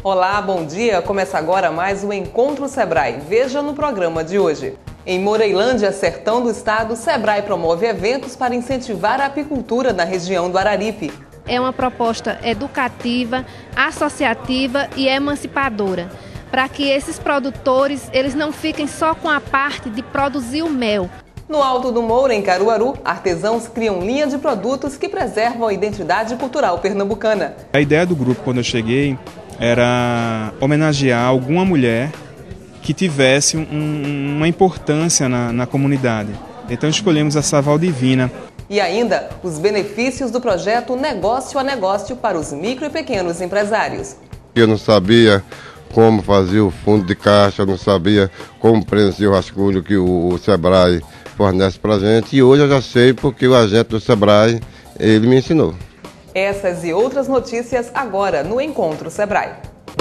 Olá, bom dia! Começa agora mais um Encontro Sebrae. Veja no programa de hoje. Em Moreilândia, sertão do estado, o Sebrae promove eventos para incentivar a apicultura na região do Araripe. É uma proposta educativa, associativa e emancipadora, para que esses produtores eles não fiquem só com a parte de produzir o mel. No Alto do Moura, em Caruaru, artesãos criam linha de produtos que preservam a identidade cultural pernambucana. A ideia do grupo, quando eu cheguei, era homenagear alguma mulher que tivesse uma importância na comunidade. Então escolhemos essa Valdivina. E ainda os benefícios do projeto Negócio a Negócio para os micro e pequenos empresários. Eu não sabia como fazia o fundo de caixa, eu não sabia como preencher o rascunho que o Sebrae fornece para a gente. E hoje eu já sei porque o agente do Sebrae, ele me ensinou. Essas e outras notícias agora no Encontro Sebrae.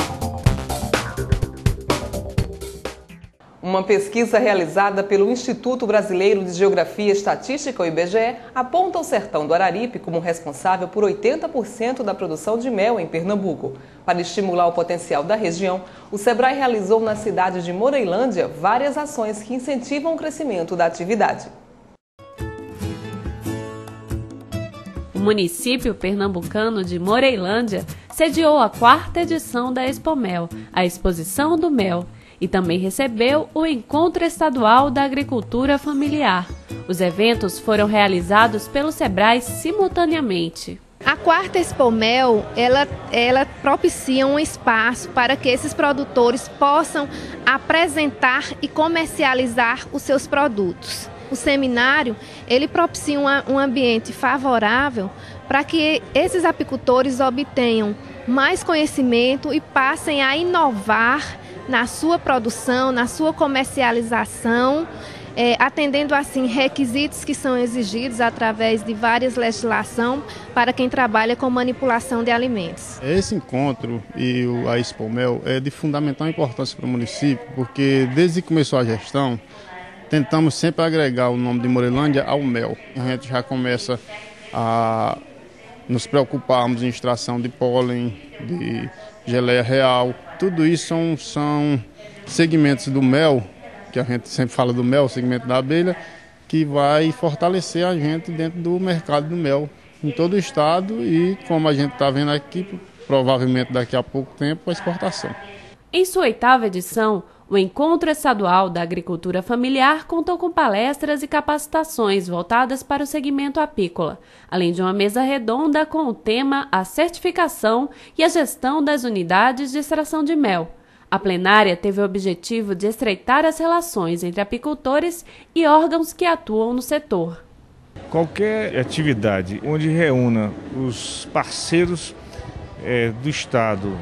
Uma pesquisa realizada pelo Instituto Brasileiro de Geografia e Estatística, o IBGE, aponta o sertão do Araripe como responsável por 80% da produção de mel em Pernambuco. Para estimular o potencial da região, o Sebrae realizou na cidade de Moreilândia várias ações que incentivam o crescimento da atividade. O município pernambucano de Moreilândia sediou a 4ª edição da Expomel, a Exposição do Mel, e também recebeu o Encontro Estadual da Agricultura Familiar. Os eventos foram realizados pelo Sebrae simultaneamente. A 4ª Expomel, ela propicia um espaço para que esses produtores possam apresentar e comercializar os seus produtos. O seminário, ele propicia um ambiente favorável para que esses apicultores obtenham mais conhecimento e passem a inovar na sua produção, na sua comercialização, atendendo assim requisitos que são exigidos através de várias legislações para quem trabalha com manipulação de alimentos. Esse encontro e a Expomel é de fundamental importância para o município, porque desde que começou a gestão, tentamos sempre agregar o nome de Moreilândia ao mel. A gente já começa a nos preocuparmos em extração de pólen, de geleia real. Tudo isso são segmentos do mel, que a gente sempre fala do mel, segmento da abelha, que vai fortalecer a gente dentro do mercado do mel em todo o estado e, como a gente está vendo aqui, provavelmente daqui a pouco tempo, a exportação. Em sua 8ª edição, o Encontro Estadual da Agricultura Familiar contou com palestras e capacitações voltadas para o segmento apícola, além de uma mesa redonda com o tema A Certificação e a Gestão das Unidades de Extração de Mel. A plenária teve o objetivo de estreitar as relações entre apicultores e órgãos que atuam no setor. Qualquer atividade onde reúna os parceiros do Estado,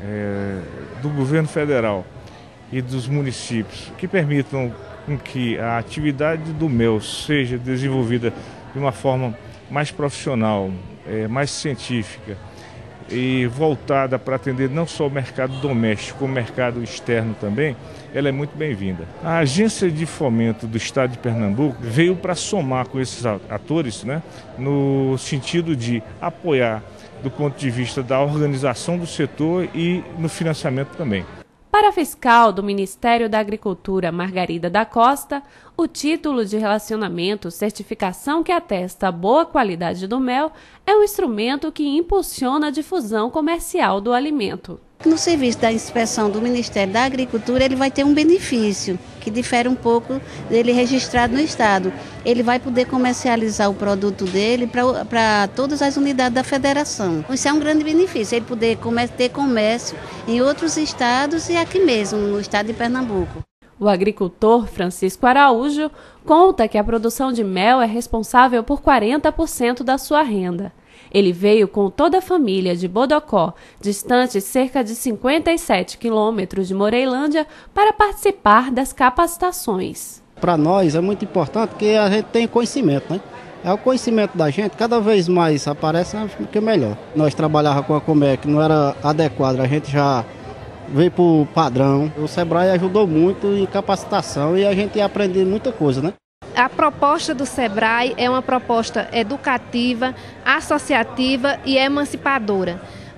do governo federal e dos municípios, que permitam que a atividade do mel seja desenvolvida de uma forma mais profissional, mais científica e voltada para atender não só o mercado doméstico, como o mercado externo também, ela é muito bem-vinda. A Agência de Fomento do Estado de Pernambuco veio para somar com esses atores, no sentido de apoiar do ponto de vista da organização do setor e no financiamento também. Para a fiscal do Ministério da Agricultura, Margarida da Costa, o título de relacionamento, certificação que atesta a boa qualidade do mel, é um instrumento que impulsiona a difusão comercial do alimento. No serviço da inspeção do Ministério da Agricultura, ele vai ter um benefício, que difere um pouco dele registrado no Estado. Ele vai poder comercializar o produto dele para todas as unidades da federação. Isso é um grande benefício, ele poder ter comércio em outros estados e aqui mesmo, no estado de Pernambuco. O agricultor Francisco Araújo conta que a produção de mel é responsável por 40% da sua renda. Ele veio com toda a família de Bodocó, distante cerca de 57 quilômetros de Moreilândia, para participar das capacitações. Para nós é muito importante que a gente tem conhecimento, né? É o conhecimento da gente, cada vez mais aparece, que melhor. Nós trabalhávamos com a Comé que não era adequada, a gente já veio para o padrão. O Sebrae ajudou muito em capacitação e a gente ia aprender muita coisa, né? A proposta do Sebrae é uma proposta educativa, associativa e emancipadora,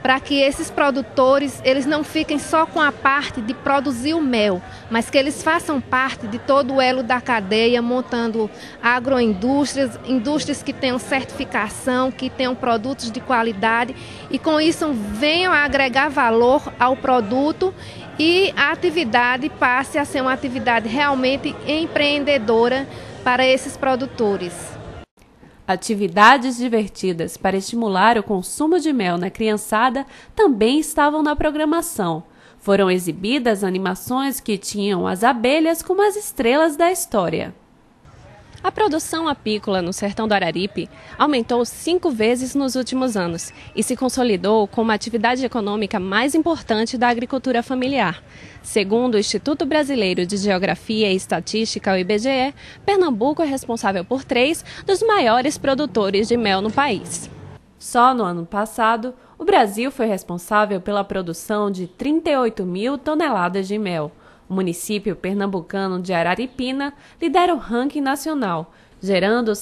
para que esses produtores eles não fiquem só com a parte de produzir o mel, mas que eles façam parte de todo o elo da cadeia, montando agroindústrias, indústrias que tenham certificação, que tenham produtos de qualidade e com isso venham a agregar valor ao produto e a atividade passe a ser uma atividade realmente empreendedora para esses produtores. Atividades divertidas para estimular o consumo de mel na criançada também estavam na programação. Foram exibidas animações que tinham as abelhas como as estrelas da história. A produção apícola no sertão do Araripe aumentou 5 vezes nos últimos anos e se consolidou como a atividade econômica mais importante da agricultura familiar. Segundo o Instituto Brasileiro de Geografia e Estatística, o IBGE, Pernambuco é responsável por 3 dos maiores produtores de mel no país. Só no ano passado, o Brasil foi responsável pela produção de 38 mil toneladas de mel. O município pernambucano de Araripina lidera o ranking nacional, gerando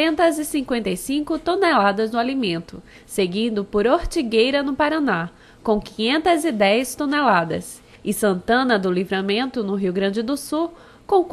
655 toneladas do alimento, seguido por Ortigueira, no Paraná, com 510 toneladas, e Santana do Livramento, no Rio Grande do Sul, com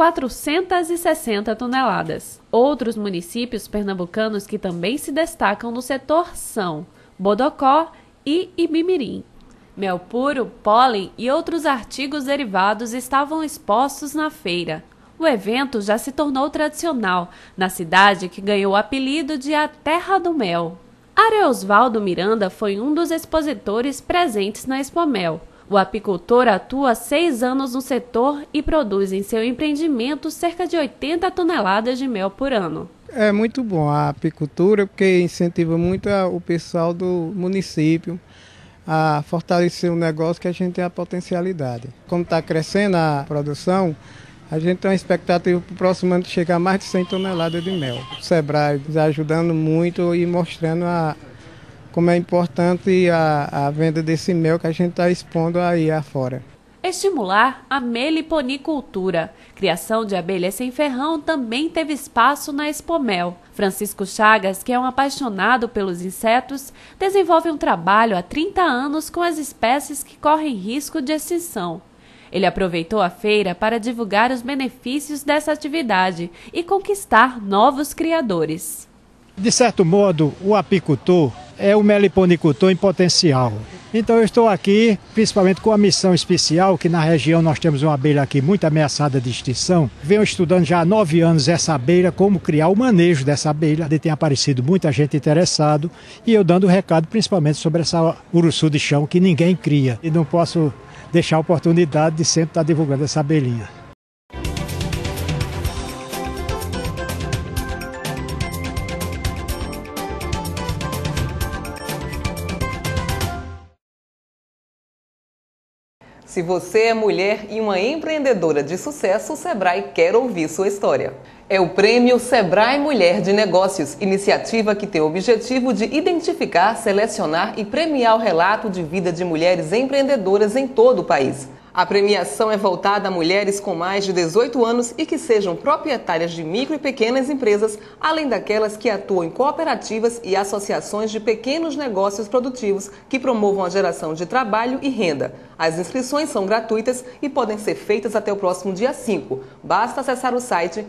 460 toneladas. Outros municípios pernambucanos que também se destacam no setor são Bodocó e Ibimirim. Mel puro, pólen e outros artigos derivados estavam expostos na feira. O evento já se tornou tradicional na cidade que ganhou o apelido de a Terra do Mel. Areosvaldo Miranda foi um dos expositores presentes na Expomel. O apicultor atua há 6 anos no setor e produz em seu empreendimento cerca de 80 toneladas de mel por ano. É muito bom a apicultura porque incentiva muito o pessoal do município a fortalecer o negócio que a gente tem a potencialidade. Como está crescendo a produção, a gente tem uma expectativa para o próximo ano de chegar a mais de 100 toneladas de mel. O Sebrae nos ajudando muito e mostrando como é importante a venda desse mel que a gente está expondo aí afora. Estimular a meliponicultura. Criação de abelhas sem ferrão também teve espaço na Expomel. Francisco Chagas, que é um apaixonado pelos insetos, desenvolve um trabalho há 30 anos com as espécies que correm risco de extinção. Ele aproveitou a feira para divulgar os benefícios dessa atividade e conquistar novos criadores. De certo modo, o apicultor é o meliponicultor em potencial. Então eu estou aqui, principalmente com a missão especial, que na região nós temos uma abelha aqui muito ameaçada de extinção. Venho estudando já há 9 anos essa abelha, como criar o manejo dessa abelha. Tem aparecido muita gente interessado e eu dando recado principalmente sobre essa uruçu de chão que ninguém cria. E não posso deixar a oportunidade de sempre estar divulgando essa abelhinha. Se você é mulher e uma empreendedora de sucesso, o Sebrae quer ouvir sua história. É o Prêmio Sebrae Mulher de Negócios, iniciativa que tem o objetivo de identificar, selecionar e premiar o relato de vida de mulheres empreendedoras em todo o país. A premiação é voltada a mulheres com mais de 18 anos e que sejam proprietárias de micro e pequenas empresas, além daquelas que atuam em cooperativas e associações de pequenos negócios produtivos que promovam a geração de trabalho e renda. As inscrições são gratuitas e podem ser feitas até o próximo dia 5. Basta acessar o site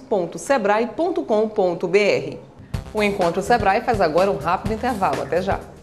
mulherdenegocios.sebrae.com.br. O Encontro Sebrae faz agora um rápido intervalo. Até já!